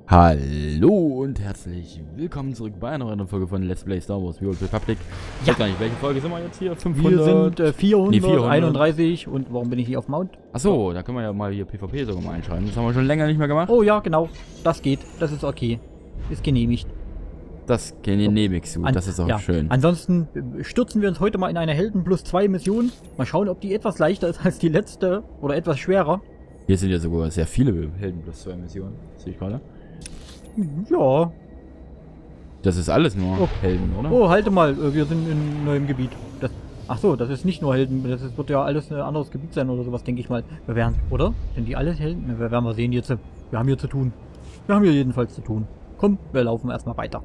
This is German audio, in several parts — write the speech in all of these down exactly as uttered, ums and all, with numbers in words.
Hallo und herzlich willkommen zurück bei einer neuen Folge von Let's Play Star Wars The Old Republic. Ich ja. weiß gar nicht, welche Folge sind wir jetzt hier? fünfhundert? Wir sind äh, vierhunderteinunddreißig. Nee, und warum bin ich hier auf Mount? Achso, da können wir ja mal hier PvP sogar mal einschreiben. Das haben wir schon länger nicht mehr gemacht. Oh ja, genau. Das geht. Das ist okay. Ist genehmigt. Das genehmigst du. An, das ist auch ja. schön. Ansonsten stürzen wir uns heute mal in eine Helden plus zwei Mission. Mal schauen, ob die etwas leichter ist als die letzte oder etwas schwerer. Hier sind ja sogar sehr viele Helden plus zwei Missionen. Sehe ich gerade. Ja. Das ist alles nur oh. Helden, oder? Oh, halte mal. Wir sind in neuem Gebiet. Das, ach so, das ist nicht nur Helden. Das ist, wird ja alles ein anderes Gebiet sein oder sowas, denke ich mal. Wir werden, oder? Sind die alles Helden? Wir werden mal sehen jetzt. Wir haben hier zu tun. Wir haben hier jedenfalls zu tun. Komm, wir laufen erstmal weiter.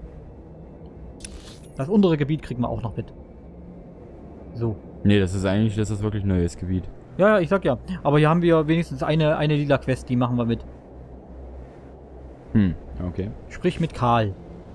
Das untere Gebiet kriegen wir auch noch mit. So. Nee, das ist eigentlich, das ist wirklich ein neues Gebiet. Ja, ja, ich sag ja. Aber hier haben wir wenigstens eine, eine lila Quest, die machen wir mit. Hm, okay. Sprich mit Karl.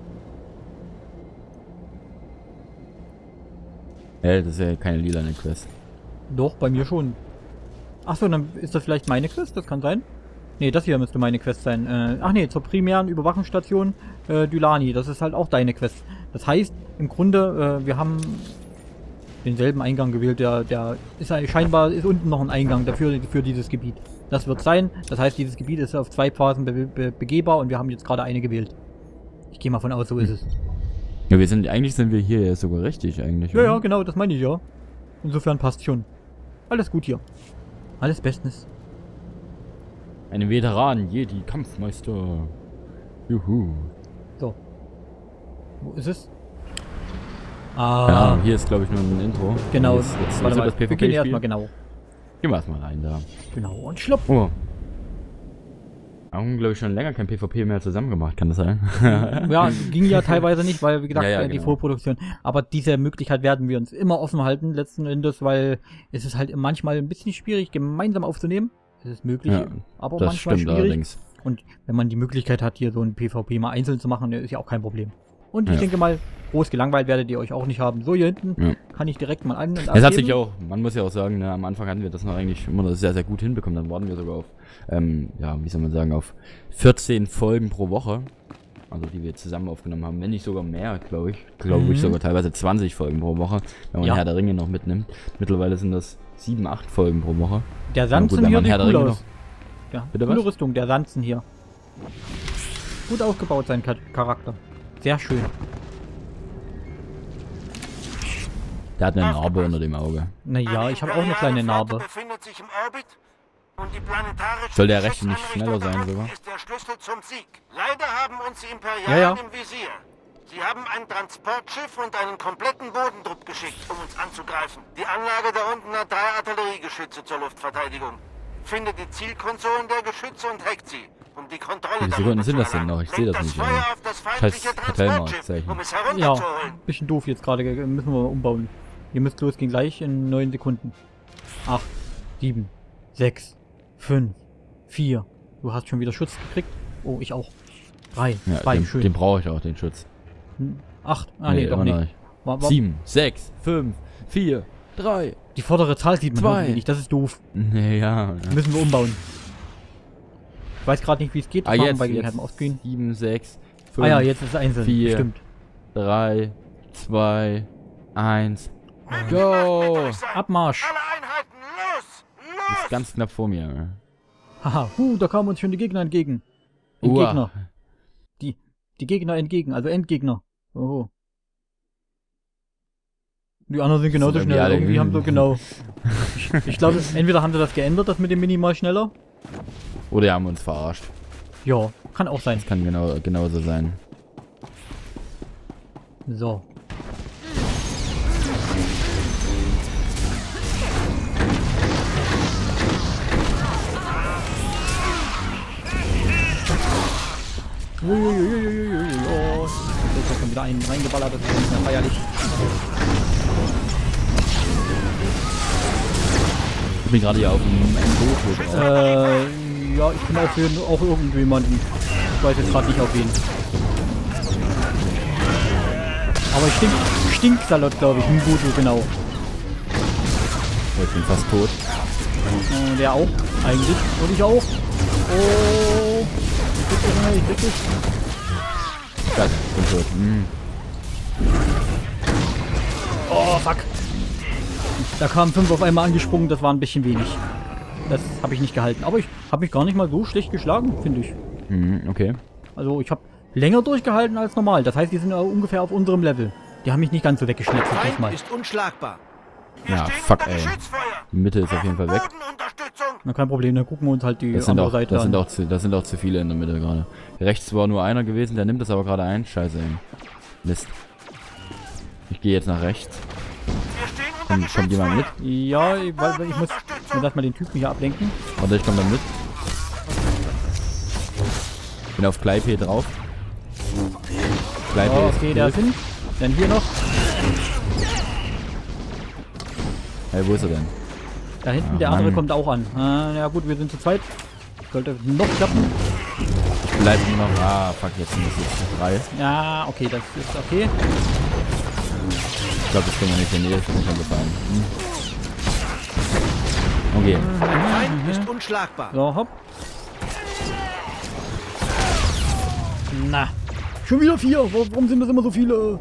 Ja, das ist ja keine lilane Quest. Doch, bei mir schon. Achso, dann ist das vielleicht meine Quest? Das kann sein. Ne, das hier müsste meine Quest sein. Äh, ach nee, zur primären Überwachungsstation äh, Dulani. Das ist halt auch deine Quest. Das heißt, im Grunde, äh, wir haben denselben Eingang gewählt. Der, der ist ja, scheinbar ist unten noch ein Eingang dafür für dieses Gebiet. Das wird sein. Das heißt, dieses Gebiet ist auf zwei Phasen be be begehbar und wir haben jetzt gerade eine gewählt. Ich gehe mal von aus, so ist es. Ja, wir sind eigentlich sind wir hier ja sogar richtig eigentlich. Ja, oder? ja, genau, das meine ich ja. Insofern passt schon. Alles gut hier. Alles bestens. Eine Veteran, Jedi, Kampfmeister. Juhu. So. Wo ist es? Ah. Ja, hier ist glaube ich nur ein Intro. Genau. Jetzt, jetzt, Warte jetzt mal, wir gehen erstmal genau. Gehen wir erstmal rein da. Genau, und schlupp. Oh. Wir haben glaube ich schon länger kein PvP mehr zusammen gemacht, kann das sein? Ja, ging ja teilweise nicht, weil wie gesagt, ja, ja, äh, die genau. Vorproduktion. Aber diese Möglichkeit werden wir uns immer offen halten, letzten Endes, weil es ist halt manchmal ein bisschen schwierig, gemeinsam aufzunehmen. Es ist möglich, Ja, aber das manchmal stimmt schwierig. allerdings. Und wenn man die Möglichkeit hat, hier so ein PvP mal einzeln zu machen, ist ja auch kein Problem. Und ich Ja. denke mal, groß gelangweilt werdet ihr euch auch nicht haben. So, hier hinten Ja. kann ich direkt mal an und Es hat abgeben. sich auch, man muss ja auch sagen, ne, am Anfang hatten wir das noch eigentlich immer sehr, sehr gut hinbekommen. Dann waren wir sogar auf, ähm, ja, wie soll man sagen, auf vierzehn Folgen pro Woche. Also die wir zusammen aufgenommen haben. Wenn nicht sogar mehr, glaube ich. Glaube Mhm. ich sogar teilweise zwanzig Folgen pro Woche, wenn man Ja. Herr der Ringe noch mitnimmt. Mittlerweile sind das sieben, acht Folgen pro Woche. Der Na Sanzen gut, wenn hier man sieht Herr der cool Ringe aus. Ja, Bitte coole was? Rüstung, der Sanzen hier. Gut aufgebaut, sein Char- Charakter. Sehr schön. Der hat eine Narbe unter dem Auge. Naja, ich habe auch eine kleine Narbe. Befindet sich im Orbit und die planetarische Soll der rechte nicht Schutzeinrichtung schneller sein daran sogar? ist der Schlüssel zum Sieg. Leider haben uns die Imperialen Ja, ja. im Visier. Sie haben ein Transportschiff und einen kompletten Bodentrupp geschickt, um uns anzugreifen. Die Anlage da unten hat drei Artilleriegeschütze zur Luftverteidigung. Finde die Zielkonsolen der Geschütze und hackt sie, um die Kontrolle Wie viele darüber Sekunden sind zu das denn erlangen. noch? Ich sehe das Lenkt nicht, das ey. Feuer auf das feindliche Scheiß Hotelmarktzeichen. Transportschiff, um es Ja, herunterzuholen. bisschen doof jetzt gerade. Müssen wir mal umbauen. Ihr müsst losgehen gleich in neun Sekunden. acht, sieben, sechs, fünf, vier. Du hast schon wieder Schutz gekriegt. Oh, ich auch. drei, Ja, zwei, den, schön. den brauche ich auch, den Schutz. acht. Ah, nee, doch immer noch nicht. War, war, sieben, sechs, fünf, vier, drei. Die vordere Zahl sieht man Zwei. irgendwie nicht. Das ist doof. Nee, ja. Müssen wir umbauen. Ich weiß gerade nicht, wie es geht. Das Ah, machen wir jetzt, bei Gelegenheit jetzt mal offscreen. sieben, sechs, fünf, Ah ja, jetzt ist es einzeln. vier. Stimmt. drei, zwei, eins. Möge die Go! Macht mit euch sein. Abmarsch. Alle Einheiten, los! Los! Ist ganz knapp vor mir. Haha, huh, da kamen uns schon die Gegner entgegen. Uah. Entgegner. Die, die Gegner entgegen, also Endgegner. Oh. Die anderen sind genauso sind irgendwie schnell. alle- Irgendwie haben so genau. Ich, ich glaube, entweder haben sie das geändert, das mit dem minimal schneller. Oder haben uns verarscht. Ja, kann auch sein. Das kann genau, genauso sein. So. Uiuiuiuiui, oh. Jetzt hat schon wieder einen reingeballert, das ist nicht mehr feierlich. Ich bin gerade hier auf dem Boot drauf. Äh, ja, ich bin auch für auch irgendjemanden. Ich weiß jetzt gerade nicht auf wen. Aber Stink, Stinksalot, glaube ich, Mbutu, genau. Oh, ich bin fast tot. Äh, der auch, eigentlich. Und ich auch. Oh. Ich krieg dich, Junge, ich krieg dich. Scheiße, ich bin tot. Hm. Oh, fuck. Da kamen fünf auf einmal angesprungen, das war ein bisschen wenig. Das habe ich nicht gehalten. Aber ich habe mich gar nicht mal so schlecht geschlagen, finde ich. Mhm, okay. Also ich habe länger durchgehalten als normal. Das heißt, die sind ungefähr auf unserem Level. Die haben mich nicht ganz so weggeschnitzt diesmal. Feind ist unschlagbar. Ja, fuck, ey. Die Mitte ist auf jeden Fall weg. Na, kein Problem, dann gucken wir uns halt die Das sind, andere auch, Seite das, an. sind auch zu, das sind auch zu viele in der Mitte gerade. Rechts war nur einer gewesen, der nimmt das aber gerade ein. Scheiße, ey. Mist. Ich gehe jetzt nach rechts. Komm, kommt jemand mit? Ja, ich, weil, weil ich muss, muss erstmal den Typen hier ablenken. Warte, ich komme dann mit. Bin auf Gleip drauf. Gleip Oh, ist okay, der ist hin. Dann hier noch. Hey, wo ist er denn? Da hinten, Ach, der andere Mann. kommt auch an. Äh, ja gut, wir sind zu zweit. Sollte noch klappen. Ich bleib nur noch. Ah, fuck, jetzt sind es jetzt drei. Ja, okay, das ist okay. Ich glaube, das können wir nicht in der Nähe, das ist mir schon gefallen. Hm. Okay. Feind ist unschlagbar. So, hopp. Na. Schon wieder vier. Warum sind das immer so viele?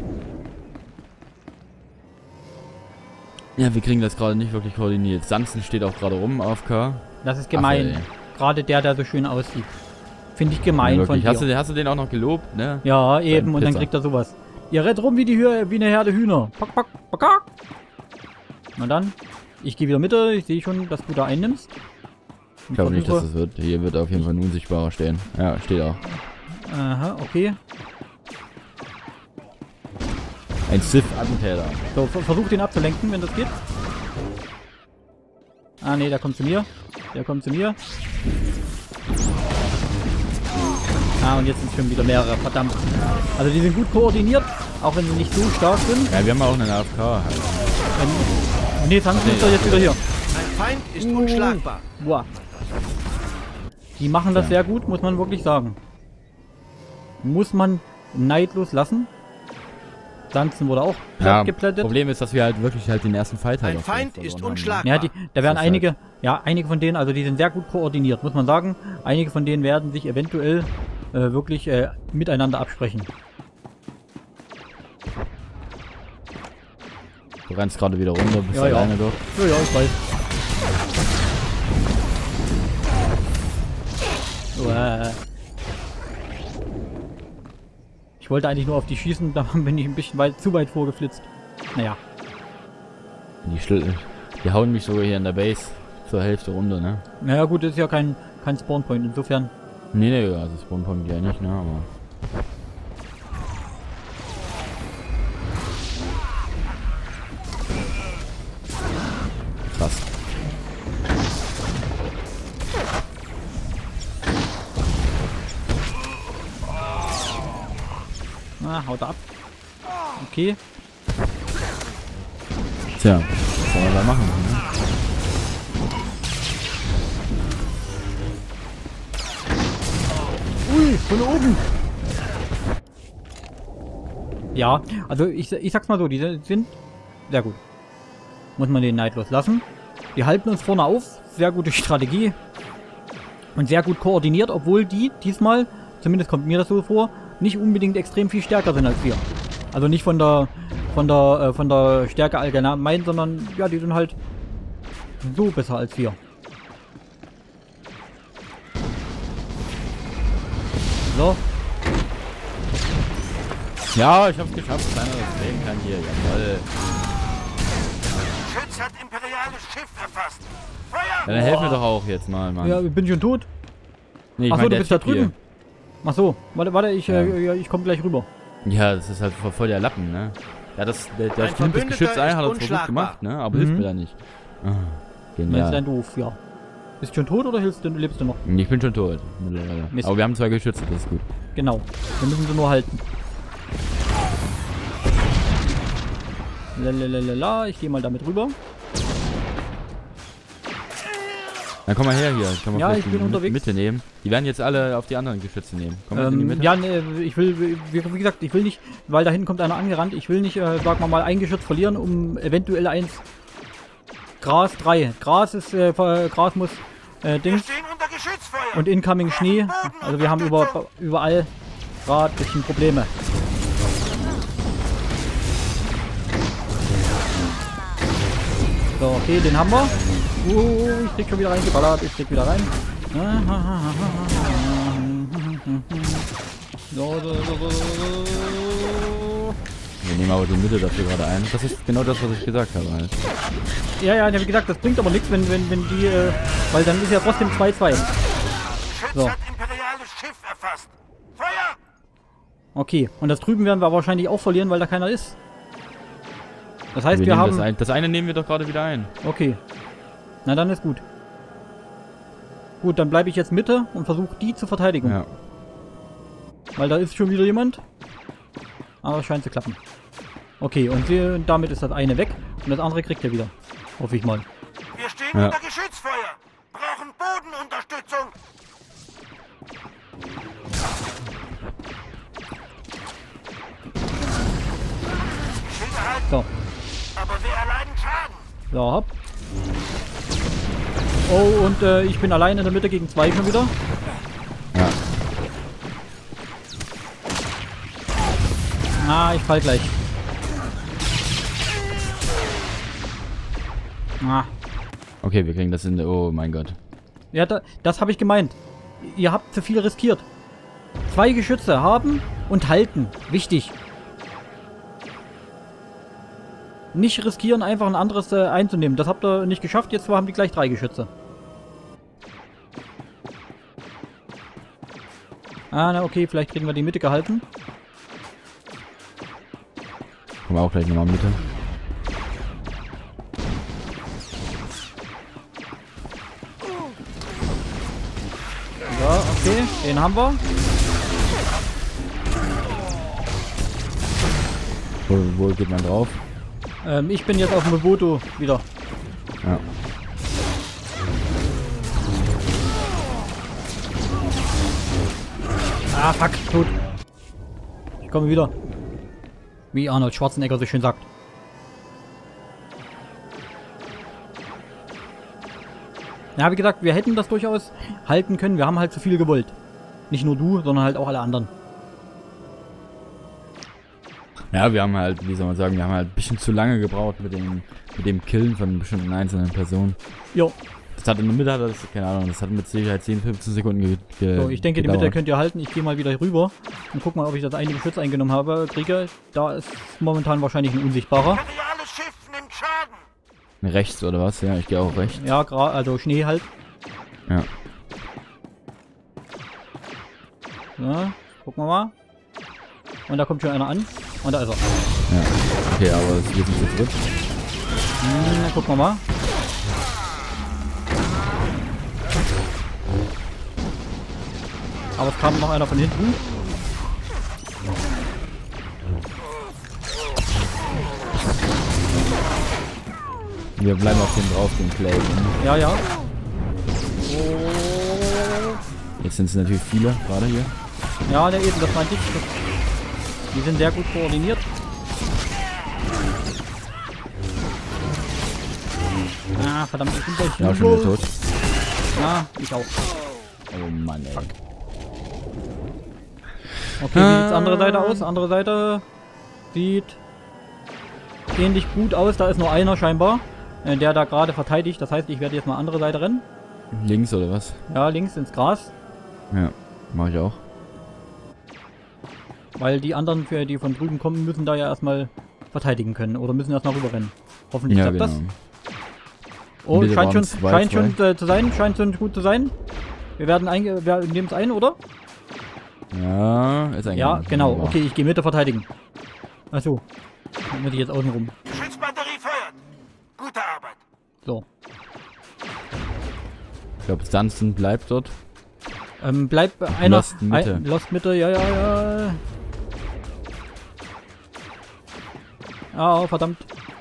Ja, wir kriegen das gerade nicht wirklich koordiniert. Sanson steht auch gerade rum, A F K. Das ist gemein. Ach, Gerade der, der so schön aussieht. Finde ich gemein Ja, von wirklich. dir. Hast du, hast du den auch noch gelobt, ne? Ja, eben. Beim Und dann Pizza. kriegt er sowas. Ihr rennt rum wie, die Hü wie eine Herde Hühner. Pack, pack, pack, pack. Na dann. Ich gehe wieder mit. Ich sehe schon, dass du da einnimmst. Ich glaube nicht, dass das wird. Hier wird auf jeden Fall ein Unsichtbarer stehen. Ja, steht auch. Aha, okay. Ein Sith-Attentäter. So, ver- versuch den abzulenken, wenn das geht. Ah, nee, der kommt zu mir. Der kommt zu mir. Ah, und jetzt sind schon wieder mehrere. Verdammt. Also die sind gut koordiniert, auch wenn sie nicht so stark sind. Ja, wir haben auch einen A F K. Halt. Ähm, nee, Tanzen ist doch jetzt wieder hier. Ein Feind ist unschlagbar. Boah. Die machen das Ja. sehr gut, muss man wirklich sagen. Muss man neidlos lassen. Tanzen wurde auch platt Ja, geplättet. Problem ist, dass wir halt wirklich halt den ersten Fight halt Ein auch Feind verloren ist haben. unschlagbar. Ja, die, da werden Das ist einige, ja, einige von denen, also die sind sehr gut koordiniert, muss man sagen. Einige von denen werden sich eventuell äh, wirklich äh, miteinander absprechen. Du rennst gerade wieder runter, bist Ja, ja. alleine dort. Ja, ja, ich weiß. Uah. Ich wollte eigentlich nur auf die schießen, da bin ich ein bisschen weit, zu weit vorgeflitzt. Naja. Die, Schl die hauen mich sogar hier in der Base zur Hälfte runter, ne? Naja gut, das ist ja kein, kein Spawnpoint, insofern. Nee, nee, also Spawnpoint ja nicht, ne? Aber. Krass. Ah, haut ab. Okay. Tja, was soll man da machen, ne? Ui, von oben. Ja, also ich, ich sag's mal so, die sind sehr gut. Muss man den neidlos lassen. Die halten uns vorne auf. Sehr gute Strategie. Und sehr gut koordiniert, obwohl die diesmal, zumindest kommt mir das so vor, nicht unbedingt extrem viel stärker sind als wir. Also nicht von der von der äh, von der Stärke allgemein, sondern ja, die sind halt so besser als wir. So. Ja, ich hab's geschafft, dass einer das sehen kann hier, jawoll. Schütz hat imperiales Schiff erfasst. Ja, Feuer! dann helfen wir doch auch jetzt mal, Mann. Ja, bin ich schon tot? Nee, ich Achso, mein, du der bist da Typ hier. drüben. Ach so, warte, warte, ich, Ja. äh, ja, ich komme gleich rüber. Ja, das ist halt voll voll der Lappen, ne? Ja, das, der, der Ein nimmt das Verbündeter Geschütz ein, ist hat er zwar gut unschlagbar. gemacht, ne? Aber Mhm. hilft mir da nicht. Ah, Meinst du genial. dein doof, ja. Bist du schon tot oder hilfst du, lebst du noch? Ich bin schon tot, mittlerweile. Mist. Aber wir haben zwei Geschütze, das ist gut. Genau. Wir müssen sie nur halten. Lalalala, ich gehe mal damit rüber. Dann komm mal her hier. Kann man Ja, vielleicht ich bin die unterwegs. Mitte nehmen. Die werden jetzt alle auf die anderen Geschütze nehmen. Komm mal in die Ähm, Mitte. ja, ne, ich will, wie, wie gesagt, ich will nicht, weil da hinten kommt einer angerannt, ich will nicht, äh, sagen wir mal, ein Geschütz verlieren, um eventuell eins. Gras drei. Gras ist, äh, ver- Gras muss, äh, Wir Dings. stehen unter Geschützfeuer! Und incoming Schnee. Also wir haben über, überall gerade ein bisschen Probleme. So, okay, den haben wir. Uh, ich krieg schon wieder reingeballert. Ich krieg wieder rein. So, so, so, so, so. Wir nehmen aber die Mitte dafür gerade ein. Das ist genau das, was ich gesagt habe halt. Ja, ja, wie gesagt, das bringt aber nichts, wenn, wenn, wenn die, äh, weil dann ist ja trotzdem zwei zwei. Geschütz So. hat imperiales Schiff erfasst. Feuer! Okay, und das drüben werden wir wahrscheinlich auch verlieren, weil da keiner ist. Das heißt, wir, wir haben... Das, ein, das eine nehmen wir doch gerade wieder ein. Okay. Na dann ist gut. Gut, dann bleibe ich jetzt Mitte und versuche die zu verteidigen. Ja. Weil da ist schon wieder jemand. Aber es scheint zu klappen. Okay, und wir, damit ist das eine weg. Und das andere kriegt er wieder. Hoffe ich mal. Wir stehen Ja. unter Geschützfeuer. Brauchen Bodenunterstützung. Schilder halten, So, aber wir erleiden Schaden. so, hopp. Oh, und äh, ich bin allein in der Mitte gegen zwei schon wieder. Ja. Ah, ich fall gleich. Ah. Okay, wir kriegen das in der... Oh mein Gott. Ja, da, das habe ich gemeint. Ihr habt zu viel riskiert. Zwei Geschütze haben und halten. Wichtig. Nicht riskieren, einfach ein anderes äh, einzunehmen. Das habt ihr nicht geschafft. Jetzt haben die gleich drei Geschütze. Ah, na okay. Vielleicht kriegen wir die Mitte gehalten. Kommen wir auch gleich nochmal Mitte. So, okay. Den haben wir. Wo, wo geht man drauf? Ähm, ich bin jetzt auf dem Moboto wieder. Ja. Ah, fuck. Tot. Ich komme wieder. Wie Arnold Schwarzenegger so schön sagt. Ja, wie gesagt, wir hätten das durchaus halten können. Wir haben halt zu viel gewollt. Nicht nur du, sondern halt auch alle anderen. Ja, wir haben halt, wie soll man sagen, wir haben halt ein bisschen zu lange gebraucht mit dem, mit dem Killen von bestimmten einzelnen Personen. Jo. Das hat in der Mitte, hat das, keine Ahnung, das hat mit Sicherheit zehn, fünfzehn Sekunden ge ge So, ich denke, die gedauert. Mitte könnt ihr halten. Ich gehe mal wieder rüber und guck mal, ob ich das eine Geschütz eingenommen habe. Kriege, da ist momentan wahrscheinlich ein unsichtbarer. Imperiales Schiff nimmt Schaden. Rechts oder was? Ja, ich gehe auch rechts. Ja, gerade, also Schnee halt. Ja. Ja, gucken wir mal. Und da kommt schon einer an. Und da ist er. Ja. Okay, aber wir sind zu dritt. Hm, dann gucken wir mal. Aber es kam noch einer von hinten. Wir bleiben auf dem drauf, den Play. Ja, ja. Jetzt sind es natürlich viele, gerade hier. Ja, der eben, das meinte ich. Die sind sehr gut koordiniert. Ah, verdammt, ich bin gleich. Ja, schon wieder tot. Ja, ich auch. Oh Mann, ey. Okay, wie sieht's andere Seite aus? Andere Seite sieht ähnlich gut aus. Da ist nur einer scheinbar, äh, der da gerade verteidigt. Das heißt, ich werde jetzt mal andere Seite rennen. Links oder was? Ja, links ins Gras. Ja, mache ich auch. Weil die anderen, für die von drüben kommen, müssen da ja erstmal verteidigen können. Oder müssen erstmal rüberrennen. Hoffentlich Ja, klappt genau. das. Oh, Mitte scheint waren schon, zwei, scheint zwei. schon äh, zu sein. Scheint schon gut zu sein. Wir werden einge... Wir nehmen es ein, oder? Ja, ist eigentlich. Ja, genau. wunderbar. Okay, ich gehe Mitte verteidigen. Achso. Dann muss ich jetzt außen rum. Geschützbatterie feuert. Gute Arbeit. So. Ich glaube, Stanson bleibt dort. Ähm, bleib einer... Lost Mitte. Ein, Lost Mitte, ja, ja, ja. Ah, oh, verdammt.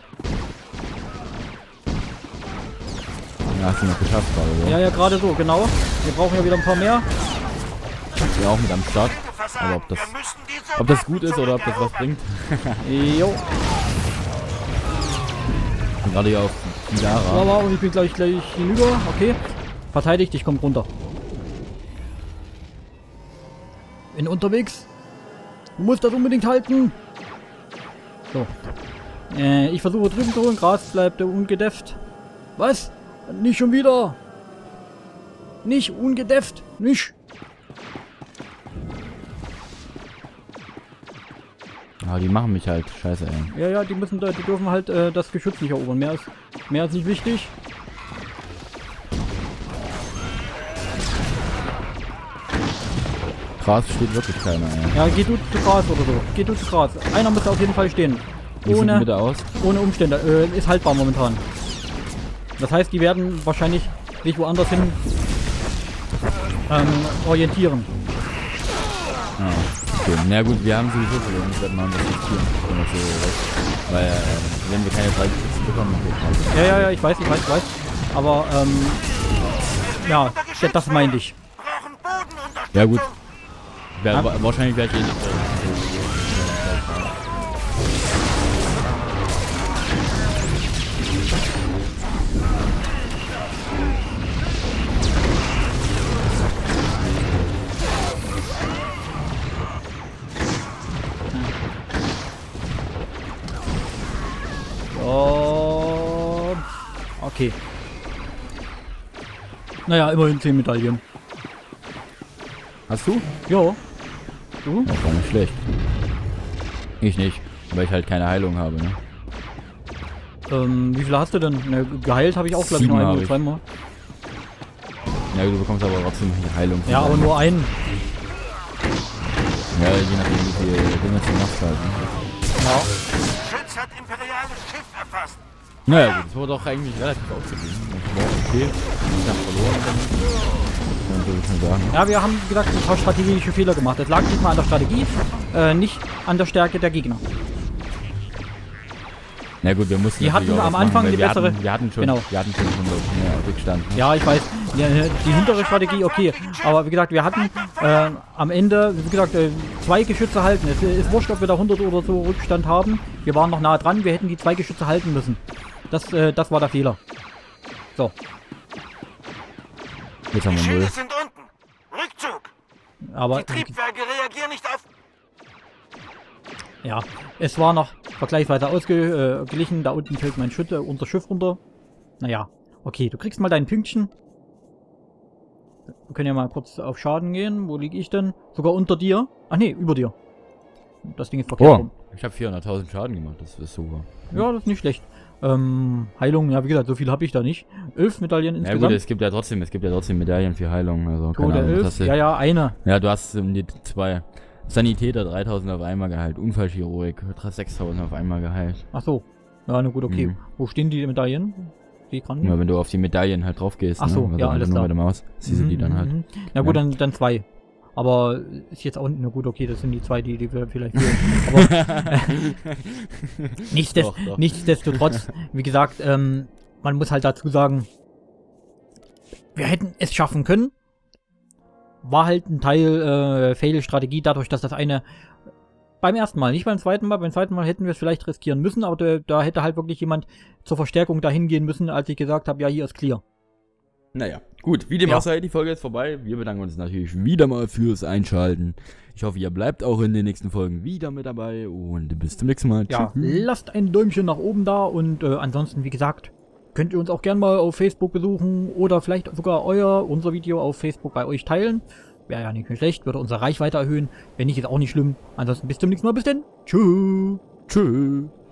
Ja, hast du noch geschafft gerade, so. Ja, ja, gerade so, genau. Wir brauchen ja wieder ein paar mehr. Ja, auch mit am Start. Versagen. Aber ob das, Wir müssen die ob das Soldaten gut ist oder ob das was zurückerobern. bringt. Jo. Und gerade hier auf Ja, Kilara. und ich bin gleich gleich hinüber. Okay. Verteidigt, ich komm runter. bin unterwegs. Du musst das unbedingt halten. So. Äh, ich versuche drüben zu holen. Gras bleibt ungedefft. Was? Nicht schon wieder. Nicht ungedefft. Nicht. Aber die machen mich halt scheiße, ey. Ja, ja, die müssen, die dürfen halt äh, das Geschütz nicht erobern. Mehr ist, mehr ist nicht wichtig. Gras steht wirklich keiner, ey. Ja, geh du zu Gras oder so. Geh du zu Gras. Einer müsste auf jeden Fall stehen. Wie sieht Ohne, bitte aus? ohne Umstände. Äh, ist haltbar momentan. Das heißt, die werden wahrscheinlich sich woanders hin ähm, orientieren. Ah, okay. Na gut, wir haben sowieso verloren. Ich werde mal was riskieren. Wenn das so recht. Weil, äh, wenn wir keine drei Geschütze bekommen, dann geht halt. Ja, ja, ja, ich weiß, ich weiß, ich weiß. Aber, ähm, ja, das meinte ich. Brauchen Bodenunterstützung. Ja gut. Wär, wa wahrscheinlich werde ich eh nicht. Oh, okay. Naja, immerhin zehn Medaillen. Hast du? Ja. Du? Das war nicht schlecht. Ich nicht, weil ich halt keine Heilung habe, ne? Ähm, wie viele hast du denn? Ne, geheilt habe ich auch, glaube ich, Sieben nur ein habe oder ich. zweimal. Ja, du bekommst aber trotzdem die Heilung. Ja, aber nur einen. Ja, je nachdem wie viel Dinge du machst halt, ne? Ja. Schütz hat imperiales Schiff erfasst. Naja gut, das wurde doch eigentlich relativ ausgeglichen. Ich war okay, ich hab verloren dann. Würde ich schon sagen. Ja, wir haben, wie gesagt, ein paar strategische Fehler gemacht. Das lag nicht mal an der Strategie, äh, nicht an der Stärke der Gegner. Na gut, wir mussten Die natürlich hatten auch am was machen, Anfang weil die wir bessere- Hatten, wir hatten schon, Genau. wir hatten schon hundert mehr Rückstand. Ne? Ja, ich weiß, die, die hintere Strategie, okay. Aber wie gesagt, wir hatten äh, am Ende, wie gesagt, äh, zwei Geschütze halten. Es ist wurscht, ob wir da hundert oder so Rückstand haben. Wir waren noch nah dran, wir hätten die zwei Geschütze halten müssen. Das, äh, das war der Fehler. So. Jetzt haben Die wir Schilde null. sind unten. Rückzug. Aber Die Triebwerke reagieren nicht auf... ja, es war noch vergleichsweise ausgeglichen. Da unten fällt mein Schütte, unser Schiff runter. Naja, okay, du kriegst mal dein Pünktchen. Wir können ja mal kurz auf Schaden gehen. Wo liege ich denn? Sogar unter dir. Ach nee, über dir. Das Ding ist verkehrt Oh, rum. ich habe vierhunderttausend Schaden gemacht, das ist super. Ja, das ist nicht schlecht. Ähm, Heilung, ja wie gesagt, so viel habe ich da nicht. Elf Medaillen Ja insgesamt. gut, es gibt ja trotzdem, es gibt ja trotzdem Medaillen für Heilung. Also, keine Tode Ahnung, was elf. hast du? Ja, ja, eine. Ja, du hast um die zwei. Sanitäter dreitausend auf einmal geheilt, Unfallchirurg sechstausend auf einmal geheilt. Ach so. Ja, na gut, okay. Mhm. Wo stehen die Medaillen? Die kann Ja, wenn du auf die Medaillen halt drauf gehst, Ach so, ne? ja, Also alles nur klar. bei der Maus, siehst du die dann halt. Mhm. Na gut, Ja. dann, dann zwei. Aber ist jetzt auch nicht, na gut, okay, das sind die zwei, die, die wir vielleicht fehlen. Aber äh, nichtsdest Doch, doch. nichtsdestotrotz, wie gesagt, ähm, man muss halt dazu sagen, wir hätten es schaffen können. War halt ein Teil äh, Fail-Strategie, dadurch, dass das eine beim ersten Mal, nicht beim zweiten Mal, beim zweiten Mal hätten wir es vielleicht riskieren müssen, aber da, da hätte halt wirklich jemand zur Verstärkung dahin gehen müssen, als ich gesagt habe, ja, hier ist clear. Naja, gut, wie dem Ja. auch sei, die Folge ist vorbei. Wir bedanken uns natürlich wieder mal fürs Einschalten. Ich hoffe, ihr bleibt auch in den nächsten Folgen wieder mit dabei und bis zum nächsten Mal. Ja, Tschüss. lasst ein Däumchen nach oben da und äh, ansonsten, wie gesagt, könnt ihr uns auch gerne mal auf Facebook besuchen oder vielleicht sogar euer, unser Video auf Facebook bei euch teilen. Wäre ja nicht schlecht, würde unsere Reichweite erhöhen. Wenn nicht, ist auch nicht schlimm. Ansonsten bis zum nächsten Mal. Bis denn. Tschüss. Tschüss.